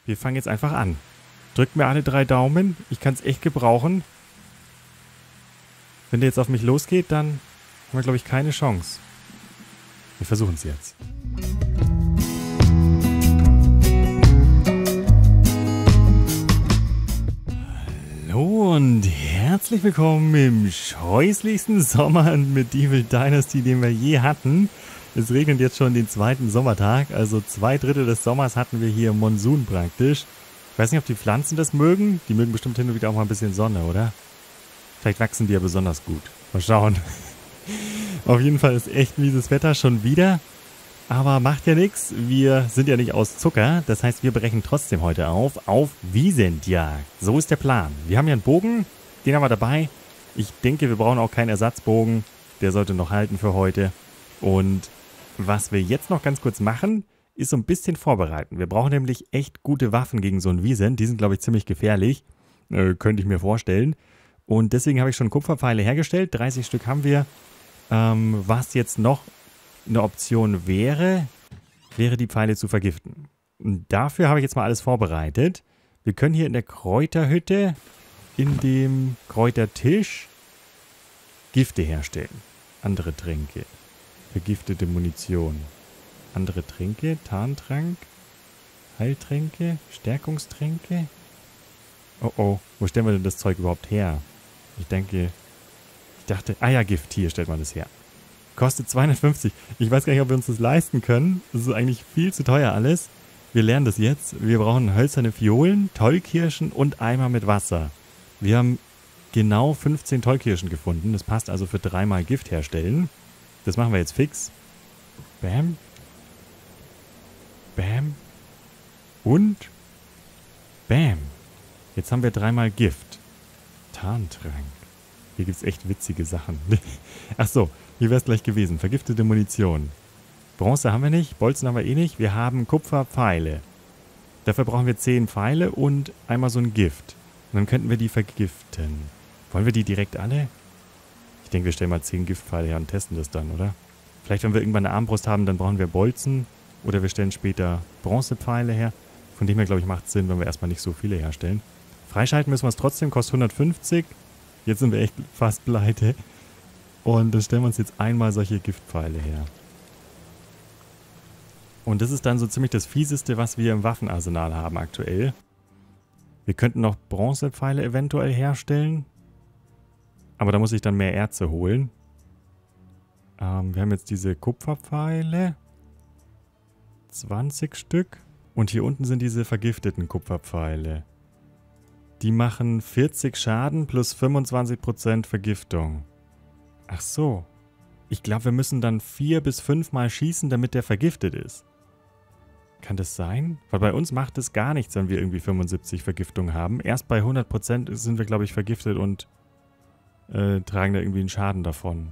wir fangen jetzt einfach an. Drückt mir alle 3 Daumen. Ich kann es echt gebrauchen. Wenn der jetzt auf mich losgeht, dann haben wir, glaube ich, keine Chance. Wir versuchen es jetzt. Hallo und herzlich willkommen im scheußlichsten Sommer mit Evil Dynasty, den wir je hatten. Es regnet jetzt schon den 2. Sommertag, also 2/3 des Sommers hatten wir hier Monsun praktisch. Ich weiß nicht, ob die Pflanzen das mögen. Die mögen bestimmt hin und wieder auch mal ein bisschen Sonne, oder? Vielleicht wachsen die ja besonders gut. Mal schauen. Auf jeden Fall ist echt mieses Wetter schon wieder. Aber macht ja nichts. Wir sind ja nicht aus Zucker. Das heißt, wir brechen trotzdem heute auf Wiesentjagd. So ist der Plan. Wir haben ja einen Bogen. Den haben wir dabei. Ich denke, wir brauchen auch keinen Ersatzbogen. Der sollte noch halten für heute. Und was wir jetzt noch ganz kurz machen, ist so ein bisschen vorbereiten. Wir brauchen nämlich echt gute Waffen gegen so einen Wiesent. Die sind, glaube ich, ziemlich gefährlich. Könnte ich mir vorstellen. Und deswegen habe ich schon Kupferpfeile hergestellt. 30 Stück haben wir. Was jetzt noch eine Option wäre die Pfeile zu vergiften. Und dafür habe ich jetzt mal alles vorbereitet. Wir können hier in der Kräuterhütte, in dem Kräutertisch, Gifte herstellen. Andere Tränke. Vergiftete Munition. Andere Tränke, Tarntrank, Heiltränke, Stärkungstränke. Oh oh, wo stellen wir denn das Zeug überhaupt her? Ich dachte, Gift, hier stellt man das her. Kostet 250. Ich weiß gar nicht, ob wir uns das leisten können. Das ist eigentlich viel zu teuer alles. Wir lernen das jetzt. Wir brauchen hölzerne Fiolen, Tollkirschen und Eimer mit Wasser. Wir haben genau 15 Tollkirschen gefunden. Das passt also für 3-mal Gift herstellen. Das machen wir jetzt fix. Bam. Bam. Und Bam. Jetzt haben wir 3-mal Gift. Tarntrank. Hier gibt es echt witzige Sachen. Ach so, hier wäre es gleich gewesen. Vergiftete Munition. Bronze haben wir nicht, Bolzen haben wir eh nicht. Wir haben Kupferpfeile. Dafür brauchen wir 10 Pfeile und einmal so ein Gift. Und dann könnten wir die vergiften. Wollen wir die direkt alle? Ich denke, wir stellen mal 10 Giftpfeile her und testen das dann, oder? Vielleicht, wenn wir irgendwann eine Armbrust haben, dann brauchen wir Bolzen. Oder wir stellen später Bronzepfeile her. Von dem her, glaube ich, macht es Sinn, wenn wir erstmal nicht so viele herstellen. Freischalten müssen wir es trotzdem, kostet 150. Jetzt sind wir echt fast pleite. Und dann stellen wir uns jetzt einmal solche Giftpfeile her. Und das ist dann so ziemlich das Fieseste, was wir im Waffenarsenal haben aktuell. Wir könnten noch Bronzepfeile eventuell herstellen. Aber da muss ich dann mehr Erze holen. Wir haben jetzt diese Kupferpfeile. 20 Stück. Und hier unten sind diese vergifteten Kupferpfeile. Die machen 40 Schaden plus 25% Vergiftung. Ach so. Ich glaube, wir müssen dann 4 bis 5 Mal schießen, damit der vergiftet ist. Kann das sein? Weil bei uns macht es gar nichts, wenn wir irgendwie 75 Vergiftung haben. Erst bei 100% sind wir, glaube ich, vergiftet und tragen da irgendwie einen Schaden davon.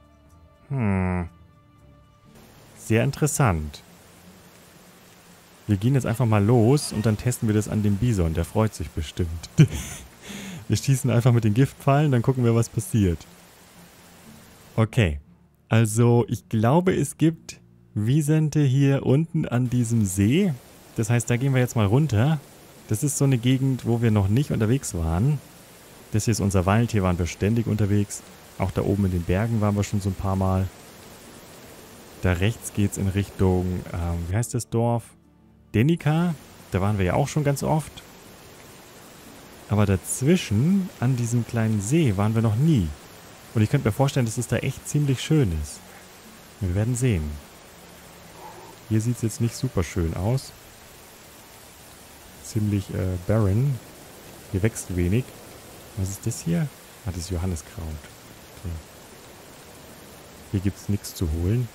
Sehr interessant. Wir gehen jetzt einfach mal los und dann testen wir das an dem Bison. Der freut sich bestimmt. Wir schießen einfach mit den Giftpfeilen, dann gucken wir, was passiert. Okay. Also, ich glaube, es gibt Wiesente hier unten an diesem See. Das heißt, da gehen wir jetzt mal runter. Das ist so eine Gegend, wo wir noch nicht unterwegs waren. Das hier ist unser Wald. Hier waren wir ständig unterwegs. Auch da oben in den Bergen waren wir schon so ein paar Mal. Da rechts geht es in Richtung, wie heißt das Dorf? Denica, da waren wir ja auch schon ganz oft. Aber dazwischen, an diesem kleinen See, waren wir noch nie. Und ich könnte mir vorstellen, dass es da echt ziemlich schön ist. Wir werden sehen. Hier sieht es jetzt nicht super schön aus. Ziemlich barren. Hier wächst wenig. Was ist das hier? Ah, das ist Johanniskraut. Okay. Hier gibt es nichts zu holen.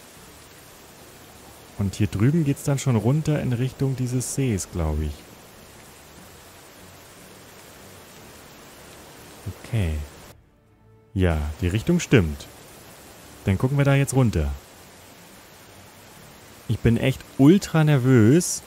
Und hier drüben geht es dann schon runter in Richtung dieses Sees, glaube ich. Okay. Ja, die Richtung stimmt. Dann gucken wir da jetzt runter. Ich bin echt ultra nervös.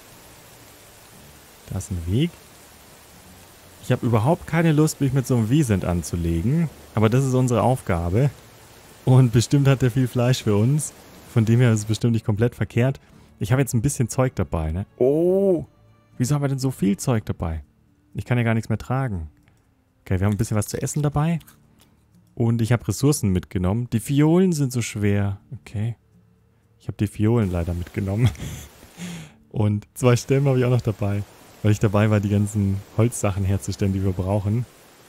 Da ist ein Weg. Ich habe überhaupt keine Lust, mich mit so einem Wiesent anzulegen. Aber das ist unsere Aufgabe. Und bestimmt hat der viel Fleisch für uns. Von dem her ist es bestimmt nicht komplett verkehrt. Ich habe jetzt ein bisschen Zeug dabei, ne? Oh! Wieso haben wir denn so viel Zeug dabei? Ich kann ja gar nichts mehr tragen. Okay, wir haben ein bisschen was zu essen dabei. Und ich habe Ressourcen mitgenommen. Die Fiolen sind so schwer. Okay. Ich habe die Fiolen leider mitgenommen. Und 2 Stämme habe ich auch noch dabei. Weil ich dabei war, die ganzen Holzsachen herzustellen, die wir brauchen.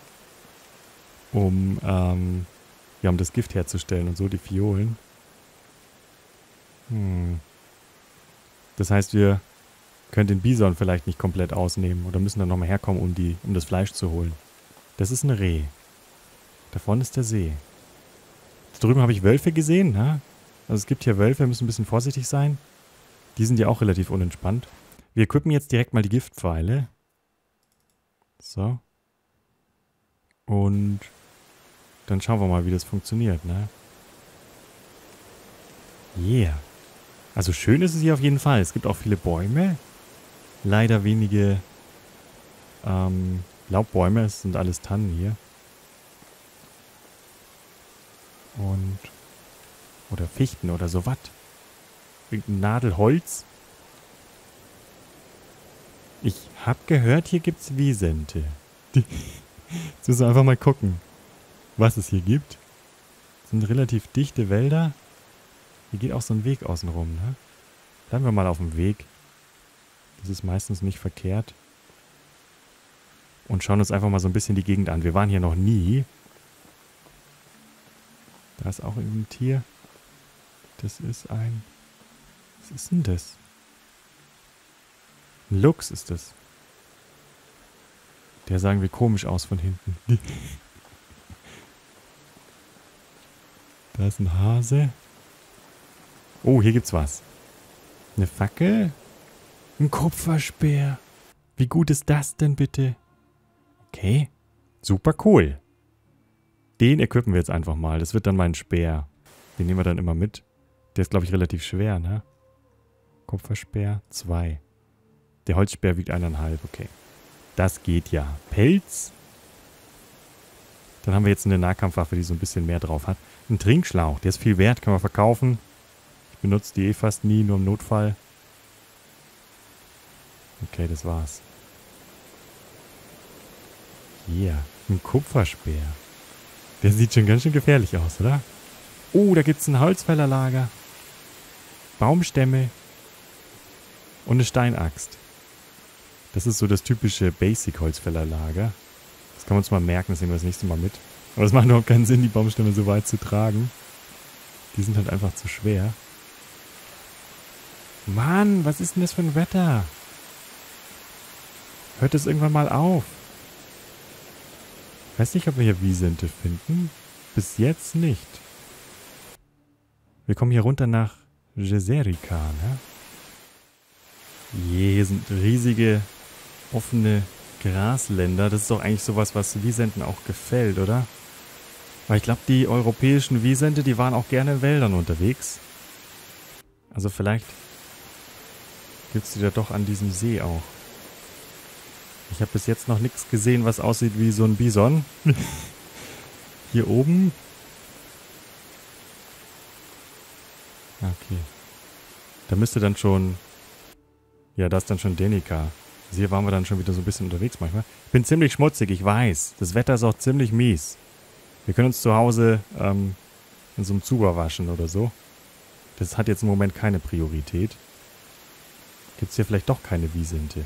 Um das Gift herzustellen und so, die Fiolen. Das heißt, wir können den Bison vielleicht nicht komplett ausnehmen. Oder müssen dann nochmal herkommen, um das Fleisch zu holen. Das ist ein Reh. Da vorne ist der See. Da drüben habe ich Wölfe gesehen, ne? Also es gibt hier Wölfe, wir müssen ein bisschen vorsichtig sein. Die sind ja auch relativ unentspannt. Wir equippen jetzt direkt mal die Giftpfeile. So. Und dann schauen wir mal, wie das funktioniert, ne? Yeah. Also schön ist es hier auf jeden Fall. Es gibt auch viele Bäume. Leider wenige Laubbäume. Es sind alles Tannen hier. Oder Fichten oder sowas. Irgendein Nadelholz. Ich hab gehört, hier gibt's Wisente. Jetzt müssen wir einfach mal gucken, was es hier gibt. Das sind relativ dichte Wälder. Hier geht auch so ein Weg außen rum, ne? Bleiben wir mal auf dem Weg. Das ist meistens nicht verkehrt. Und schauen uns einfach mal so ein bisschen die Gegend an. Wir waren hier noch nie. Da ist auch irgendein Tier. Das ist ein... Was ist denn das? Ein Luchs ist das. Der sah irgendwie komisch aus von hinten. Da ist ein Hase. Oh, hier gibt's was. Eine Fackel? Ein Kupferspeer. Wie gut ist das denn bitte? Okay. Super cool. Den equippen wir jetzt einfach mal. Das wird dann mein Speer. Den nehmen wir dann immer mit. Der ist, glaube ich, relativ schwer, ne? Kupferspeer 2. Der Holzspeer wiegt 1,5. Okay. Das geht ja. Pelz. Dann haben wir jetzt eine Nahkampfwaffe, die so ein bisschen mehr drauf hat. Ein Trinkschlauch. Der ist viel wert. Kann man verkaufen. Ich benutze die fast nie, nur im Notfall. Okay, das war's. Hier. Ein Kupferspeer. Der sieht schon ganz schön gefährlich aus, oder? Oh, da gibt's ein Holzfällerlager. Baumstämme. Und eine Steinaxt. Das ist so das typische Basic-Holzfällerlager. Das kann man uns mal merken, das nehmen wir das nächste Mal mit. Aber es macht überhaupt keinen Sinn, die Baumstämme so weit zu tragen. Die sind halt einfach zu schwer. Mann, was ist denn das für ein Wetter? Hört es irgendwann mal auf? Ich weiß nicht, ob wir hier Wisente finden. Bis jetzt nicht. Wir kommen hier runter nach Jezerika, ne? Hier sind riesige, offene Grasländer. Das ist doch eigentlich sowas, was Wisenten auch gefällt, oder? Weil ich glaube, die europäischen Wisente, die waren auch gerne in Wäldern unterwegs. Also vielleicht gibt es die da doch an diesem See auch. Ich habe bis jetzt noch nichts gesehen, was aussieht wie so ein Bison. Hier oben. Okay. Da müsste dann schon... Ja, da ist dann schon Denika. Also hier waren wir dann schon wieder so ein bisschen unterwegs manchmal. Ich bin ziemlich schmutzig, ich weiß. Das Wetter ist auch ziemlich mies. Wir können uns zu Hause in so einem Zuber waschen oder so. Das hat jetzt im Moment keine Priorität. Gibt es hier vielleicht doch keine Wisente?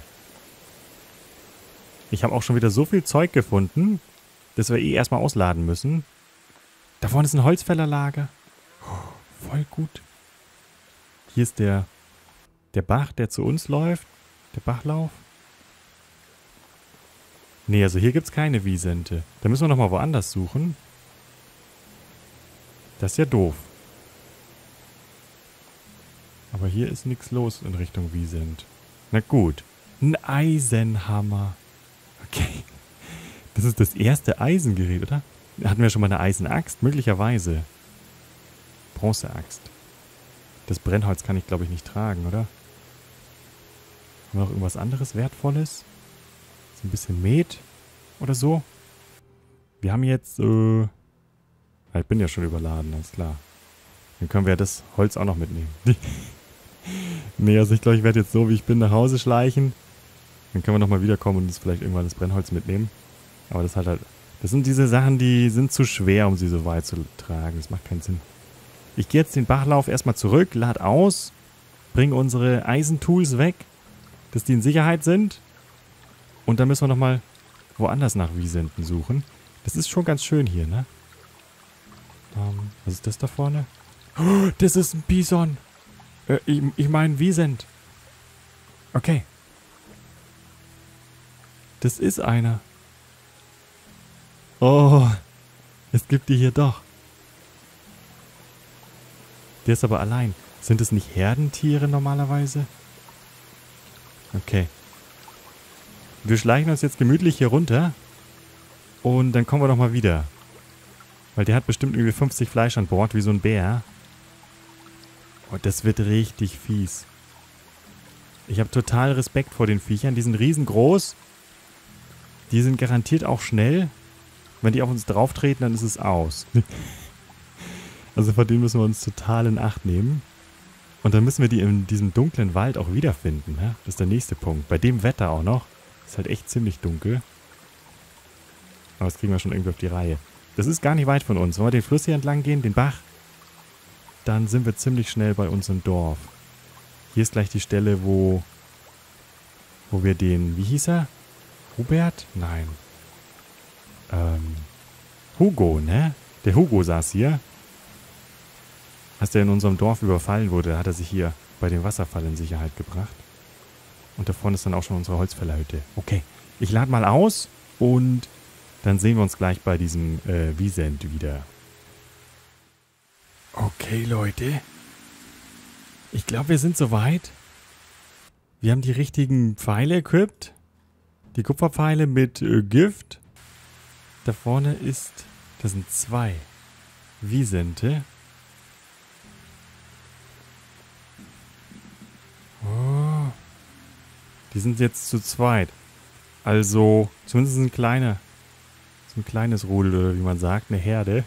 Ich habe auch schon wieder so viel Zeug gefunden, dass wir erstmal ausladen müssen. Da vorne ist ein Holzfällerlager. Oh, voll gut. Hier ist der Bach, der zu uns läuft. Der Bachlauf. Nee, also hier gibt es keine Wisente. Da müssen wir nochmal woanders suchen. Das ist ja doof. Aber hier ist nichts los in Richtung Wisent. Na gut. Ein Eisenhammer. Okay. Das ist das erste Eisengerät, oder? Hatten wir schon mal eine Eisenaxt? Möglicherweise. Bronzeaxt. Das Brennholz kann ich, glaube ich, nicht tragen, oder? Haben wir noch irgendwas anderes Wertvolles? So ein bisschen Met oder so? Wir haben jetzt, ich bin ja schon überladen, alles klar. Dann können wir ja das Holz auch noch mitnehmen. Nee, also ich glaube, ich werde jetzt so, wie ich bin, nach Hause schleichen. Dann können wir nochmal wiederkommen und uns vielleicht irgendwann das Brennholz mitnehmen. Aber das das sind diese Sachen, die sind zu schwer, um sie so weit zu tragen. Das macht keinen Sinn. Ich gehe jetzt den Bachlauf erstmal zurück, lade aus, bringe unsere Eisentools weg, dass die in Sicherheit sind. Und dann müssen wir nochmal woanders nach Wiesenten suchen. Das ist schon ganz schön hier, ne? Was ist das da vorne? Oh, das ist ein Bison. Ich meine Wiesent. Okay. Das ist einer. Oh, es gibt die hier doch. Der ist aber allein. Sind es nicht Herdentiere normalerweise? Okay. Wir schleichen uns jetzt gemütlich hier runter. Und dann kommen wir doch mal wieder. Weil der hat bestimmt irgendwie 50 Fleisch an Bord, wie so ein Bär. Und das wird richtig fies. Ich habe total Respekt vor den Viechern. Die sind riesengroß. Die sind garantiert auch schnell. Wenn die auf uns drauf treten, dann ist es aus. Also vor denen müssen wir uns total in Acht nehmen. Und dann müssen wir die in diesem dunklen Wald auch wiederfinden. Ne? Das ist der nächste Punkt. Bei dem Wetter auch noch. Ist halt echt ziemlich dunkel. Aber das kriegen wir schon irgendwie auf die Reihe. Das ist gar nicht weit von uns. Wenn wir den Fluss hier entlang gehen, den Bach, dann sind wir ziemlich schnell bei uns im Dorf. Hier ist gleich die Stelle, wo wir den, wie hieß er? Hubert? Nein. Hugo, ne? Der Hugo saß hier. Als der in unserem Dorf überfallen wurde, hat er sich hier bei dem Wasserfall in Sicherheit gebracht. Und da vorne ist dann auch schon unsere Holzfällerhütte. Okay, ich lade mal aus und dann sehen wir uns gleich bei diesem Wiesent wieder. Okay, Leute. Ich glaube, wir sind soweit. Wir haben die richtigen Pfeile equipped. Die Kupferpfeile mit Gift. Da vorne das sind 2 Wiesente. Oh. Die sind jetzt zu zweit. Also, zumindest ein kleines Rudel, oder wie man sagt, eine Herde.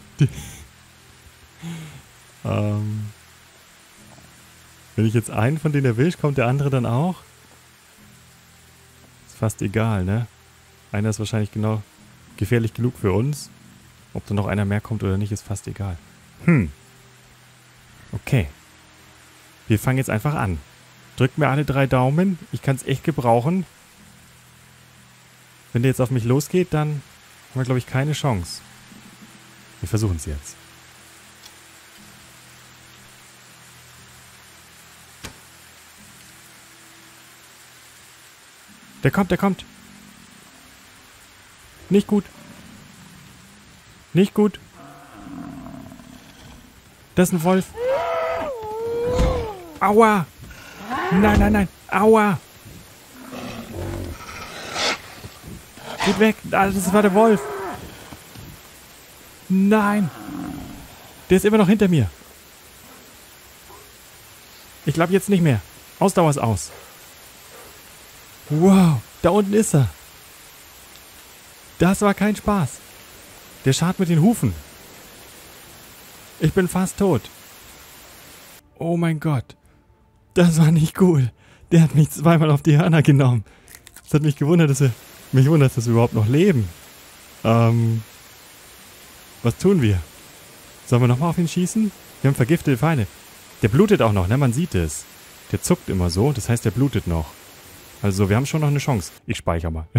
Wenn ich jetzt einen von denen erwische, kommt der andere dann auch? Ist fast egal, ne? Einer ist wahrscheinlich genau gefährlich genug für uns. Ob da noch einer mehr kommt oder nicht, ist fast egal. Okay. Wir fangen jetzt einfach an. Drückt mir alle 3 Daumen. Ich kann es echt gebrauchen. Wenn der jetzt auf mich losgeht, dann haben wir, glaube ich, keine Chance. Wir versuchen es jetzt. Der kommt. Nicht gut. Nicht gut. Das ist ein Wolf. Aua. Nein. Aua. Geht weg. Das war der Wolf. Nein. Der ist immer noch hinter mir. Ich glaube jetzt nicht mehr. Ausdauer ist aus. Wow, da unten ist er. Das war kein Spaß. Der scharrt mit den Hufen. Ich bin fast tot. Oh mein Gott. Das war nicht cool. Der hat mich zweimal auf die Hörner genommen. Es hat mich gewundert, dass wir überhaupt noch leben. Was tun wir? Sollen wir nochmal auf ihn schießen? Wir haben vergiftete Pfeile. Der blutet auch noch, ne? Man sieht es. Der zuckt immer so, das heißt, der blutet noch. Also, wir haben schon noch eine Chance. Ich speichere mal.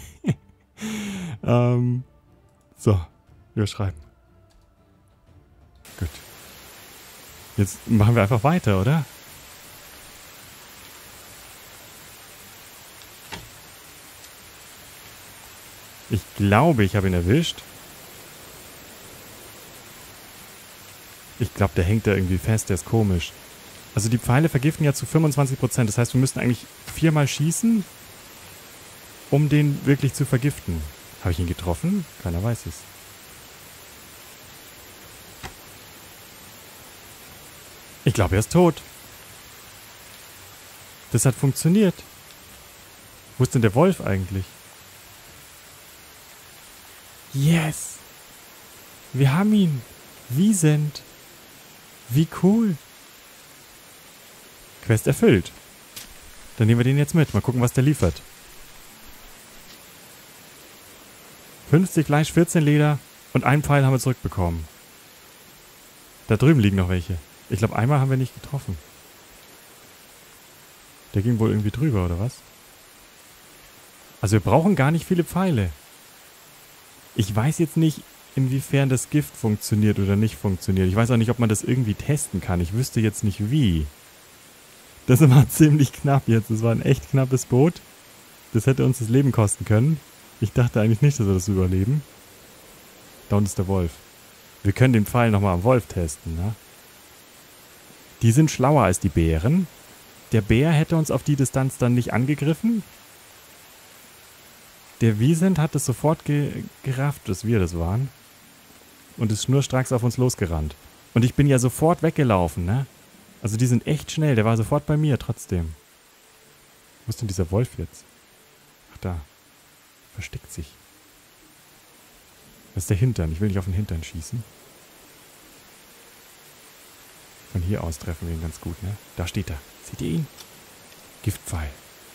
So, wir schreiben. Gut. Jetzt machen wir einfach weiter, oder? Ich glaube, ich habe ihn erwischt. Ich glaube, der hängt da irgendwie fest, der ist komisch. Also die Pfeile vergiften ja zu 25%. Das heißt, wir müssten eigentlich 4-mal schießen, um den wirklich zu vergiften. Habe ich ihn getroffen? Keiner weiß es. Ich glaube, er ist tot. Das hat funktioniert. Wo ist denn der Wolf eigentlich? Yes! Wir haben ihn. Wiesent. Wie cool. Quest erfüllt. Dann nehmen wir den jetzt mit. Mal gucken, was der liefert. 50 Fleisch, 14 Leder und einen Pfeil haben wir zurückbekommen. Da drüben liegen noch welche. Ich glaube, einmal haben wir nicht getroffen. Der ging wohl irgendwie drüber, oder was? Also wir brauchen gar nicht viele Pfeile. Ich weiß jetzt nicht, inwiefern das Gift funktioniert oder nicht funktioniert. Ich weiß auch nicht, ob man das irgendwie testen kann. Ich wüsste jetzt nicht wie. Das war ziemlich knapp jetzt. Das war ein echt knappes Boot. Das hätte uns das Leben kosten können. Ich dachte eigentlich nicht, dass wir das überleben. Da unten ist der Wolf. Wir können den Pfeil nochmal am Wolf testen, ne? Die sind schlauer als die Bären. Der Bär hätte uns auf die Distanz dann nicht angegriffen. Der Wiesent hat es sofort gerafft, dass wir das waren. Und ist schnurstracks auf uns losgerannt. Und ich bin ja sofort weggelaufen, ne? Also die sind echt schnell. Der war sofort bei mir trotzdem. Wo ist denn dieser Wolf jetzt? Ach da. Versteckt sich. Das ist der Hintern. Ich will nicht auf den Hintern schießen. Von hier aus treffen wir ihn ganz gut, ne? Da steht er. Seht ihr ihn? Giftpfeil.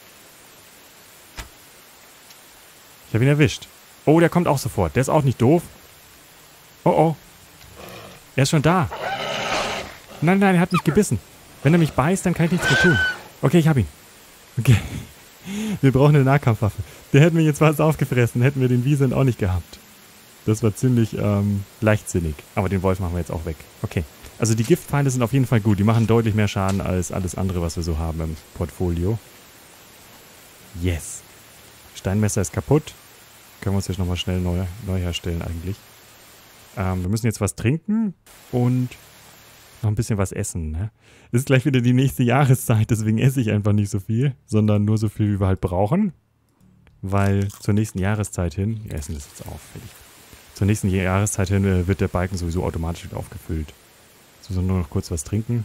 Ich habe ihn erwischt. Oh, der kommt auch sofort. Der ist auch nicht doof. Oh, oh. Er ist schon da. Nein, nein, er hat mich gebissen. Wenn er mich beißt, dann kann ich nichts mehr tun. Okay, ich habe ihn. Okay. Wir brauchen eine Nahkampfwaffe. Der hätte mich jetzt fast aufgefressen. Hätten wir den Wiesent auch nicht gehabt. Das war ziemlich leichtsinnig. Aber den Wolf machen wir jetzt auch weg. Okay. Also die Giftpfeile sind auf jeden Fall gut. Die machen deutlich mehr Schaden als alles andere, was wir so haben im Portfolio. Yes. Steinmesser ist kaputt. Können wir uns jetzt nochmal schnell neu herstellen eigentlich. Wir müssen jetzt was trinken und noch ein bisschen was essen. Ne? Ist gleich wieder die nächste Jahreszeit, deswegen esse ich einfach nicht so viel, sondern nur so viel, wie wir halt brauchen. Weil zur nächsten Jahreszeit hin, wir essen das jetzt auf, fertig. Zur nächsten Jahreszeit hin wird der Balken sowieso automatisch wieder aufgefüllt. Jetzt müssen wir nur noch kurz was trinken.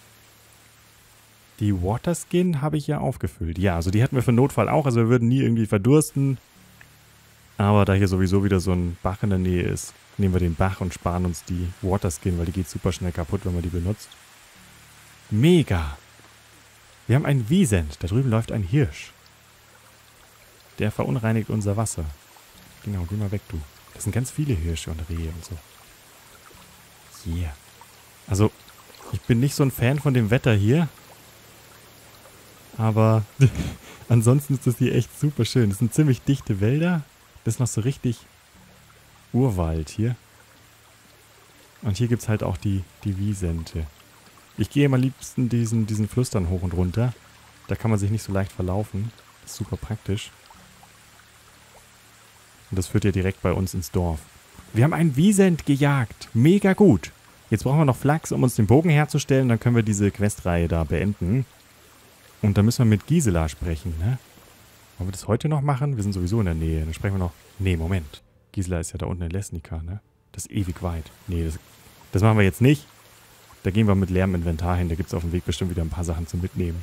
Die Waterskin habe ich ja aufgefüllt. Ja, also die hätten wir für Notfall auch. Also wir würden nie irgendwie verdursten. Aber da hier sowieso wieder so ein Bach in der Nähe ist, nehmen wir den Bach und sparen uns die Waterskin, weil die geht super schnell kaputt, wenn man die benutzt. Mega! Wir haben einen Wiesent. Da drüben läuft ein Hirsch. Der verunreinigt unser Wasser. Genau, geh mal weg, du. Das sind ganz viele Hirsche und Rehe und so. Yeah. Also, ich bin nicht so ein Fan von dem Wetter hier. Aber ansonsten ist das hier echt super schön. Das sind ziemlich dichte Wälder. Das ist noch so richtig Urwald hier. Und hier gibt es halt auch die Wiesente. Ich gehe am liebsten diesen Fluss dann hoch und runter. Da kann man sich nicht so leicht verlaufen. Das ist super praktisch. Und das führt ja direkt bei uns ins Dorf. Wir haben einen Wiesent gejagt. Mega gut. Jetzt brauchen wir noch Flachs, um uns den Bogen herzustellen. Dann können wir diese Questreihe da beenden. Und dann müssen wir mit Gisela sprechen, ne? Wollen wir das heute noch machen? Wir sind sowieso in der Nähe. Dann sprechen wir noch... Nee, Moment. Gisela ist ja da unten in Lesnica, ne? Das ist ewig weit. Nee, das machen wir jetzt nicht. Da gehen wir mit leerem Inventar hin. Da gibt es auf dem Weg bestimmt wieder ein paar Sachen zum Mitnehmen.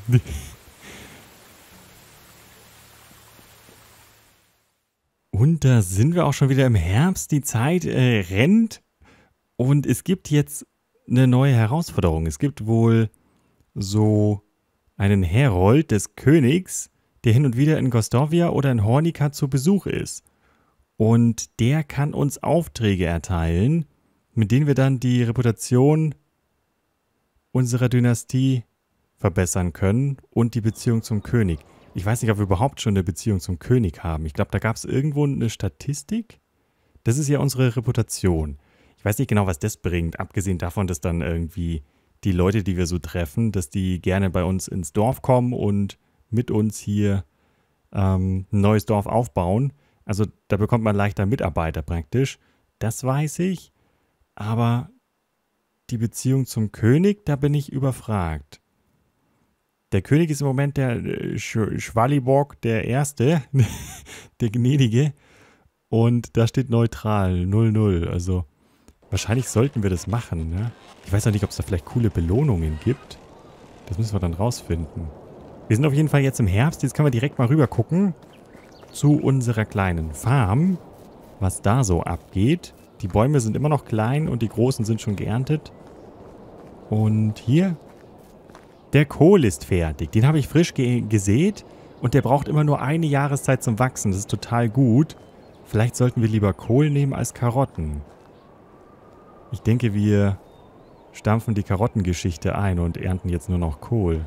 Und da sind wir auch schon wieder im Herbst. Die Zeit rennt. Und es gibt jetzt eine neue Herausforderung. Es gibt wohl so einen Herold des Königs, der hin und wieder in Gostovia oder in Hornika zu Besuch ist. Und der kann uns Aufträge erteilen, mit denen wir dann die Reputation unserer Dynastie verbessern können und die Beziehung zum König. Ich weiß nicht, ob wir überhaupt schon eine Beziehung zum König haben. Ich glaube, da gab es irgendwo eine Statistik. Das ist ja unsere Reputation. Ich weiß nicht genau, was das bringt, abgesehen davon, dass dann irgendwie die Leute, die wir so treffen, dass die gerne bei uns ins Dorf kommen und mit uns hier ein neues Dorf aufbauen. Also da bekommt man leichter Mitarbeiter praktisch. Das weiß ich. Aber die Beziehung zum König, da bin ich überfragt. Der König ist im Moment der Schwaliborg der Erste, der Gnädige. Und da steht neutral, 0-0. Also wahrscheinlich sollten wir das machen, ne? Ich weiß auch nicht, ob es da vielleicht coole Belohnungen gibt. Das müssen wir dann rausfinden. Wir sind auf jeden Fall jetzt im Herbst. Jetzt können wir direkt mal rüber gucken zu unserer kleinen Farm, was da so abgeht. Die Bäume sind immer noch klein und die großen sind schon geerntet. Und hier, der Kohl ist fertig. Den habe ich frisch gesät und der braucht immer nur eine Jahreszeit zum Wachsen. Das ist total gut, Vielleicht sollten wir lieber Kohl nehmen als Karotten. Ich denke, wir stampfen die Karottengeschichte ein und ernten jetzt nur noch Kohl.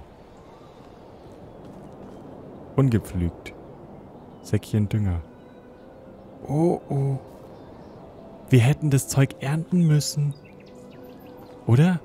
Ungepflügt. Säckchen Dünger. Oh, oh. Wir hätten das Zeug ernten müssen. Oder?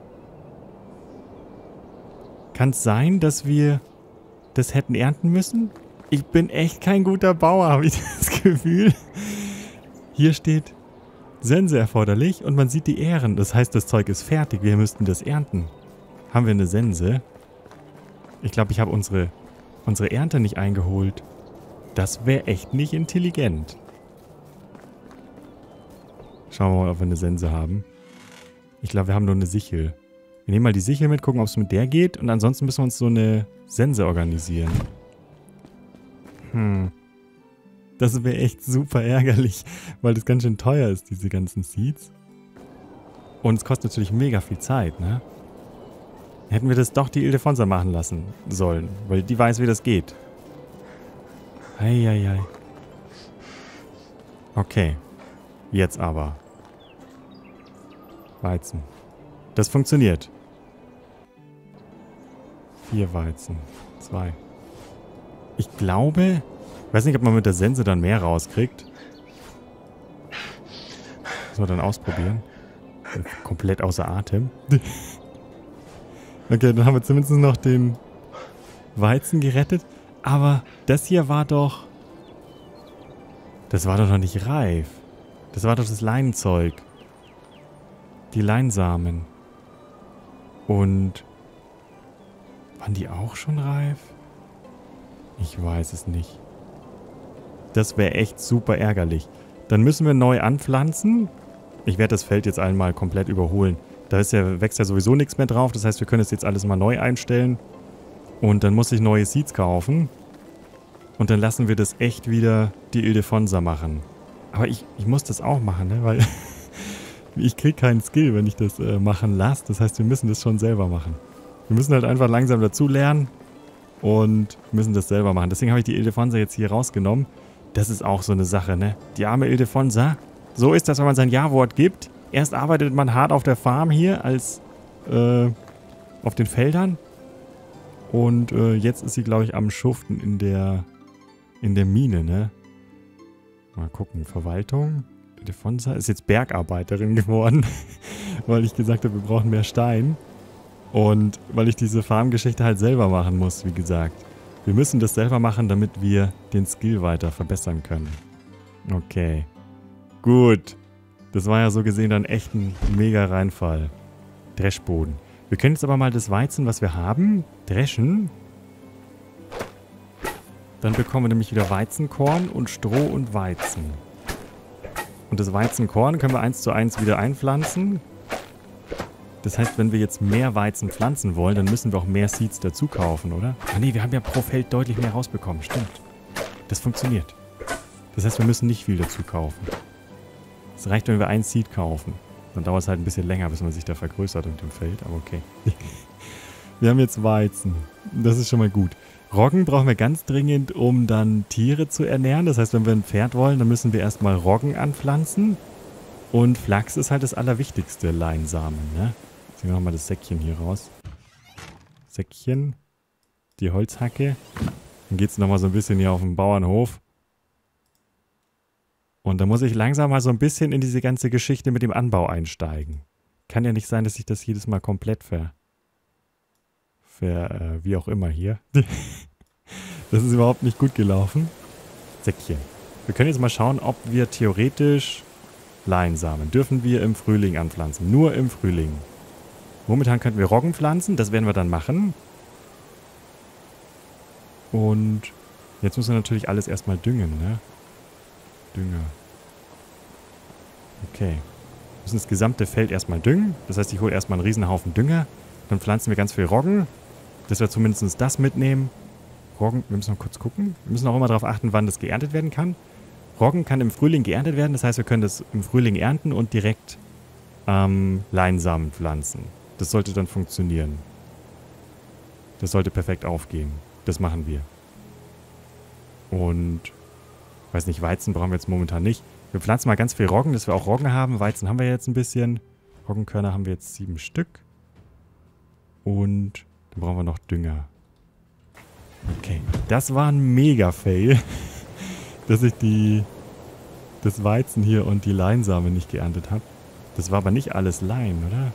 Kann es sein, dass wir das hätten ernten müssen? Ich bin echt kein guter Bauer, habe ich das Gefühl. Hier steht Sense erforderlich und man sieht die Ähren. Das heißt, das Zeug ist fertig. Wir müssten das ernten. Haben wir eine Sense? Ich glaube, ich habe unsere Ernte nicht eingeholt. Das wäre echt nicht intelligent. Schauen wir mal, ob wir eine Sense haben. Ich glaube, wir haben nur eine Sichel. Wir nehmen mal die Sichel mit, gucken, ob es mit der geht. Und ansonsten müssen wir uns so eine Sense organisieren. Das wäre echt super ärgerlich, weil das ganz schön teuer ist, diese ganzen Seeds. Und es kostet natürlich mega viel Zeit, ne? Hätten wir das doch die Ildefonsa machen lassen sollen, weil die weiß, wie das geht. Eieiei. Okay. Jetzt aber. Weizen. Das funktioniert. 4 Weizen. 2. Ich glaube... Ich weiß nicht, ob man mit der Sense dann mehr rauskriegt. Müssen wir dann ausprobieren. Komplett außer Atem. Okay, dann haben wir zumindest noch den Weizen gerettet. Aber das hier war doch... Das war doch noch nicht reif. Das war doch das Leinzeug. Die Leinsamen. Und... Waren die auch schon reif? Ich weiß es nicht. Das wäre echt super ärgerlich. Dann müssen wir neu anpflanzen. Ich werde das Feld jetzt einmal komplett überholen. Da wächst ja sowieso nichts mehr drauf. Das heißt, wir können es jetzt alles mal neu einstellen. Und dann muss ich neue Seeds kaufen. Und dann lassen wir das echt wieder die Ildefonsa machen. Aber ich muss das auch machen, ne? Weil ich kriege keinen Skill, wenn ich das machen lasse. Das heißt, wir müssen das schon selber machen. Wir müssen halt einfach langsam dazu lernen. Und müssen das selber machen. Deswegen habe ich die Ildefonsa jetzt hier rausgenommen. Das ist auch so eine Sache, ne? Die arme Ildefonsa. So ist das, wenn man sein Ja-Wort gibt. Erst arbeitet man hart auf der Farm hier, als auf den Feldern. Und jetzt ist sie, glaube ich, am Schuften in der Mine, ne? Mal gucken. Verwaltung. Ildefonsa ist jetzt Bergarbeiterin geworden. Weil ich gesagt habe, wir brauchen mehr Stein. Und weil ich diese Farmgeschichte halt selber machen muss, wie gesagt. Wir müssen das selber machen, damit wir den Skill weiter verbessern können. Okay. Gut. Das war ja so gesehen dann echt ein mega Reinfall. Dreschboden. Wir können jetzt aber mal das Weizen, was wir haben, dreschen. Dann bekommen wir nämlich wieder Weizenkorn und Stroh und Weizen. Und das Weizenkorn können wir 1:1 wieder einpflanzen. Das heißt, wenn wir jetzt mehr Weizen pflanzen wollen, dann müssen wir auch mehr Seeds dazu kaufen, oder? Ah nee, wir haben ja pro Feld deutlich mehr rausbekommen. Stimmt. Das funktioniert. Das heißt, wir müssen nicht viel dazu kaufen. Es reicht, wenn wir ein Seed kaufen. Dann dauert es halt ein bisschen länger, bis man sich da vergrößert in dem Feld, aber okay. Wir haben jetzt Weizen. Das ist schon mal gut. Roggen brauchen wir ganz dringend, um dann Tiere zu ernähren. Das heißt, wenn wir ein Pferd wollen, dann müssen wir erstmal Roggen anpflanzen. Und Flachs ist halt das allerwichtigste Leinsamen, ne? Ziehen wir nochmal das Säckchen hier raus. Säckchen. Die Holzhacke. Dann geht es nochmal so ein bisschen hier auf den Bauernhof. Und da muss ich langsam mal so ein bisschen in diese ganze Geschichte mit dem Anbau einsteigen. Kann ja nicht sein, dass ich das jedes Mal komplett wie auch immer hier. Das ist überhaupt nicht gut gelaufen. Säckchen. Wir können jetzt mal schauen, ob wir theoretisch Leinsamen dürfen wir im Frühling anpflanzen. Nur im Frühling. Momentan könnten wir Roggen pflanzen. Das werden wir dann machen. Und jetzt müssen wir natürlich alles erstmal düngen, ne? Dünger. Okay. Wir müssen das gesamte Feld erstmal düngen. Das heißt, ich hole erstmal einen Riesenhaufen Dünger. Dann pflanzen wir ganz viel Roggen. Dass wir zumindest das mitnehmen. Roggen, wir müssen noch kurz gucken. Wir müssen auch immer darauf achten, wann das geerntet werden kann. Roggen kann im Frühling geerntet werden. Das heißt, wir können das im Frühling ernten und direkt Leinsamen pflanzen. Das sollte dann funktionieren. Das sollte perfekt aufgehen. Das machen wir. Und Ich weiß nicht, Weizen brauchen wir jetzt momentan nicht. Wir pflanzen mal ganz viel Roggen, dass wir auch Roggen haben. Weizen haben wir jetzt ein bisschen. Roggenkörner haben wir jetzt 7 Stück. Und dann brauchen wir noch Dünger. Okay, das war ein Mega-Fail, dass ich das Weizen hier und die Leinsamen nicht geerntet habe. Das war aber nicht alles Lein, oder?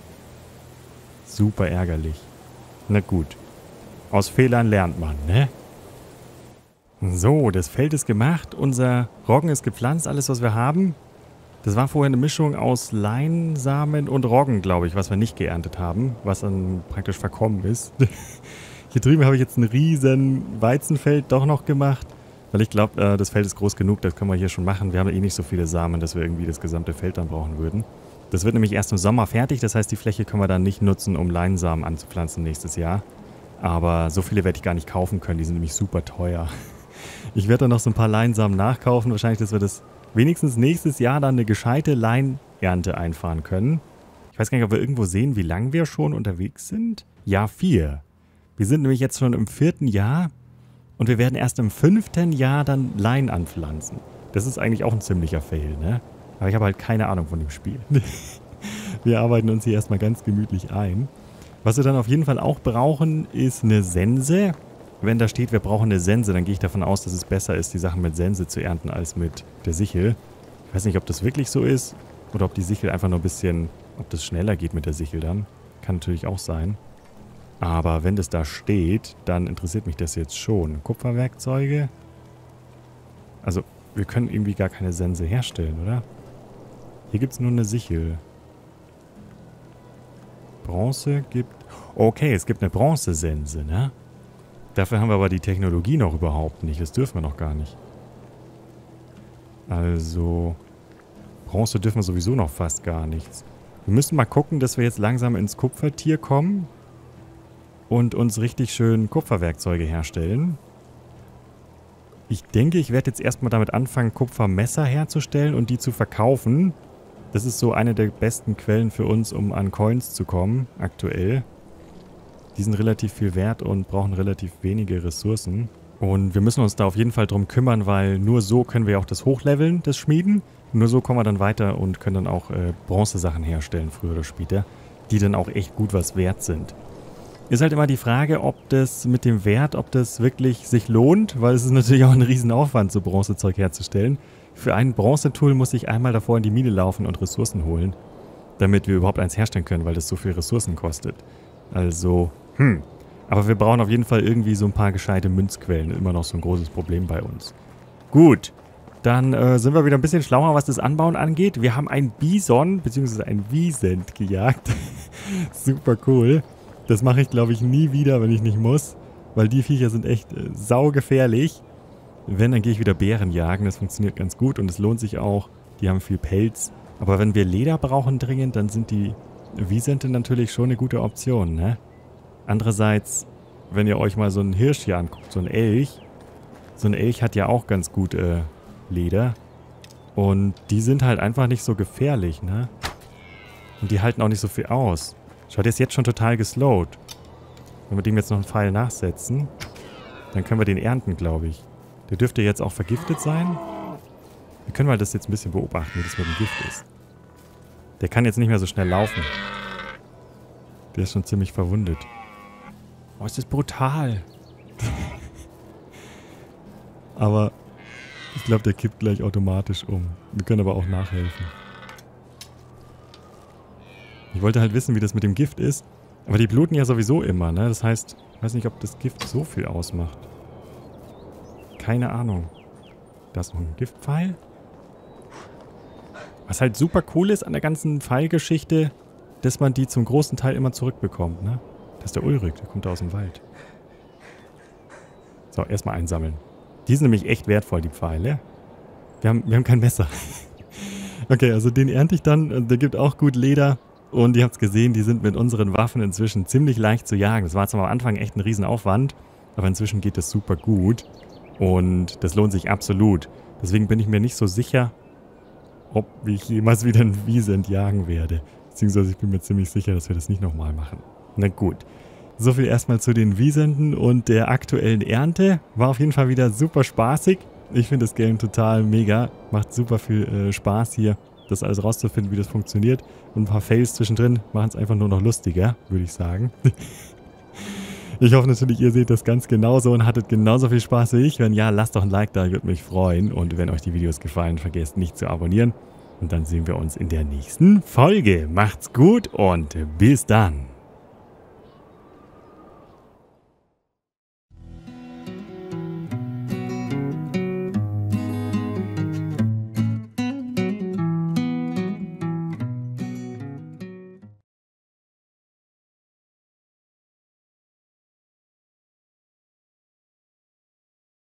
Super ärgerlich. Na gut. Aus Fehlern lernt man, ne? So, das Feld ist gemacht. Unser Roggen ist gepflanzt, alles was wir haben. Das war vorher eine Mischung aus Leinsamen und Roggen, glaube ich, was wir nicht geerntet haben. Was dann praktisch verkommen ist. Hier drüben habe ich jetzt ein riesen Weizenfeld doch noch gemacht. Weil ich glaube, das Feld ist groß genug, das können wir hier schon machen. Wir haben eh nicht so viele Samen, dass wir irgendwie das gesamte Feld dann brauchen würden. Das wird nämlich erst im Sommer fertig, das heißt, die Fläche können wir dann nicht nutzen, um Leinsamen anzupflanzen nächstes Jahr. Aber so viele werde ich gar nicht kaufen können, die sind nämlich super teuer. Ich werde dann noch so ein paar Leinsamen nachkaufen, wahrscheinlich, dass wir das wenigstens nächstes Jahr dann eine gescheite Leinernte einfahren können. Ich weiß gar nicht, ob wir irgendwo sehen, wie lange wir schon unterwegs sind. Jahr 4. Wir sind nämlich jetzt schon im 4. Jahr. Und wir werden erst im 5. Jahr dann Lein anpflanzen. Das ist eigentlich auch ein ziemlicher Fail, ne? Aber ich habe halt keine Ahnung von dem Spiel. Wir arbeiten uns hier erstmal ganz gemütlich ein. Was wir dann auf jeden Fall auch brauchen, ist eine Sense. Wenn da steht, wir brauchen eine Sense, dann gehe ich davon aus, dass es besser ist, die Sachen mit Sense zu ernten als mit der Sichel. Ich weiß nicht, ob das wirklich so ist oder ob die Sichel einfach nur ein bisschen, ob das schneller geht mit der Sichel dann. Kann natürlich auch sein. Aber wenn das da steht, dann interessiert mich das jetzt schon. Kupferwerkzeuge. Also, wir können irgendwie gar keine Sense herstellen, oder? Hier gibt es nur eine Sichel. Bronze gibt... Okay, es gibt eine Bronzesense, ne? Dafür haben wir aber die Technologie noch überhaupt nicht. Das dürfen wir noch gar nicht. Also... Bronze dürfen wir sowieso noch fast gar nichts. Wir müssen mal gucken, dass wir jetzt langsam ins Kupfertier kommen. Und uns richtig schön Kupferwerkzeuge herstellen. Ich denke, ich werde jetzt erstmal damit anfangen, Kupfermesser herzustellen und die zu verkaufen. Das ist so eine der besten Quellen für uns, um an Coins zu kommen, aktuell. Die sind relativ viel wert und brauchen relativ wenige Ressourcen. Und wir müssen uns da auf jeden Fall drum kümmern, weil nur so können wir auch das hochleveln, das Schmieden. Nur so kommen wir dann weiter und können dann auch Bronzesachen herstellen, früher oder später, die dann auch echt gut was wert sind. Ist halt immer die Frage, ob das mit dem Wert, ob das wirklich sich lohnt, weil es ist natürlich auch ein Riesenaufwand, so Bronzezeug herzustellen. Für ein Bronzetool muss ich einmal davor in die Mine laufen und Ressourcen holen, damit wir überhaupt eins herstellen können, weil das so viel Ressourcen kostet. Also, aber wir brauchen auf jeden Fall irgendwie so ein paar gescheite Münzquellen. Immer noch so ein großes Problem bei uns. Gut, dann sind wir wieder ein bisschen schlauer, was das Anbauen angeht. Wir haben einen Bison, beziehungsweise einen Wiesent gejagt. Super cool. Das mache ich, glaube ich, nie wieder, wenn ich nicht muss. Weil die Viecher sind echt saugefährlich. Wenn, dann gehe ich wieder Bären jagen. Das funktioniert ganz gut und es lohnt sich auch. Die haben viel Pelz. Aber wenn wir Leder brauchen dringend, dann sind die Wiesente natürlich schon eine gute Option, ne? Andererseits, wenn ihr euch mal so einen Hirsch hier anguckt, so ein Elch. So ein Elch hat ja auch ganz gut Leder. Und die sind halt einfach nicht so gefährlich, ne? Und die halten auch nicht so viel aus. Schaut, der ist jetzt schon total geslowt. Wenn wir dem jetzt noch einen Pfeil nachsetzen, dann können wir den ernten, glaube ich. Der dürfte jetzt auch vergiftet sein. Wir können mal das jetzt ein bisschen beobachten, wie das mit dem Gift ist. Der kann jetzt nicht mehr so schnell laufen. Der ist schon ziemlich verwundet. Oh, ist das brutal. Aber ich glaube, der kippt gleich automatisch um. Wir können aber auch nachhelfen. Ich wollte halt wissen, wie das mit dem Gift ist. Aber die bluten ja sowieso immer, ne? Das heißt, ich weiß nicht, ob das Gift so viel ausmacht. Keine Ahnung. Da ist noch ein Giftpfeil. Was halt super cool ist an der ganzen Pfeilgeschichte, dass man die zum großen Teil immer zurückbekommt, ne? Das ist der Ulrich, der kommt da aus dem Wald. So, erstmal einsammeln. Die sind nämlich echt wertvoll, die Pfeile. Wir haben kein Messer. Okay, also den ernte ich dann. Der gibt auch gut Leder. Und ihr habt es gesehen, die sind mit unseren Waffen inzwischen ziemlich leicht zu jagen. Das war zwar am Anfang echt ein Riesenaufwand, aber inzwischen geht es super gut. Und das lohnt sich absolut. Deswegen bin ich mir nicht so sicher, ob ich jemals wieder einen Wiesent jagen werde. Beziehungsweise ich bin mir ziemlich sicher, dass wir das nicht nochmal machen. Na gut. So viel erstmal zu den Wiesenten und der aktuellen Ernte. War auf jeden Fall wieder super spaßig. Ich finde das Game total mega. Macht super viel Spaß hier, das alles rauszufinden, wie das funktioniert. Und ein paar Fails zwischendrin machen es einfach nur noch lustiger, würde ich sagen. Ich hoffe natürlich, ihr seht das ganz genauso und hattet genauso viel Spaß wie ich. Wenn ja, lasst doch ein Like da, ich würde mich freuen. Und wenn euch die Videos gefallen, vergesst nicht zu abonnieren. Und dann sehen wir uns in der nächsten Folge. Macht's gut und bis dann.